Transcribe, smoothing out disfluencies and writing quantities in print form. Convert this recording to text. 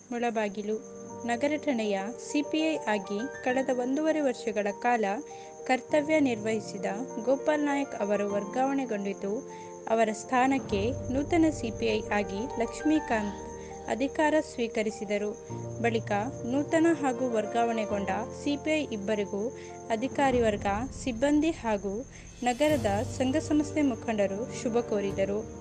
ಮುಳಬಾಗಿಲು ನಗರ ಠಾಣೆಯ ಸಿಪಿಐ ಆಗಿ ಕಳೆದ 1.5 ವರ್ಷಗಳ ಕಾಲ ಕರ್ತವ್ಯ ನಿರ್ವಹಿಸಿದ ಗೋಪಾಲ್ ನಾಯಕ್ ಅವರು ವರ್ಗಾವಣೆಗೊಂಡಿದ್ದು, ಅವರ ಸ್ಥಾನಕ್ಕೆ ನೂತನ ಸಿಪಿಐ ಆಗಿ ಲಕ್ಷ್ಮೀಕಾಂತ್ ಅಧಿಕಾರ ಸ್ವೀಕರಿಸಿದರು. ಬಳಿಕ ನೂತನ ಹಾಗೂ ವರ್ಗಾವಣೆಗೊಂಡ ಸಿಪಿಐ ಇಬ್ಬರಿಗೂ ಅಧಿಕಾರಿ ವರ್ಗ, ಸಿಬ್ಬಂದಿ ಹಾಗೂ ನಗರದ ಸಂಘ ಸಂಸ್ಥೆ ಮುಖಂಡರು ಶುಭ ಕೋರಿದರು.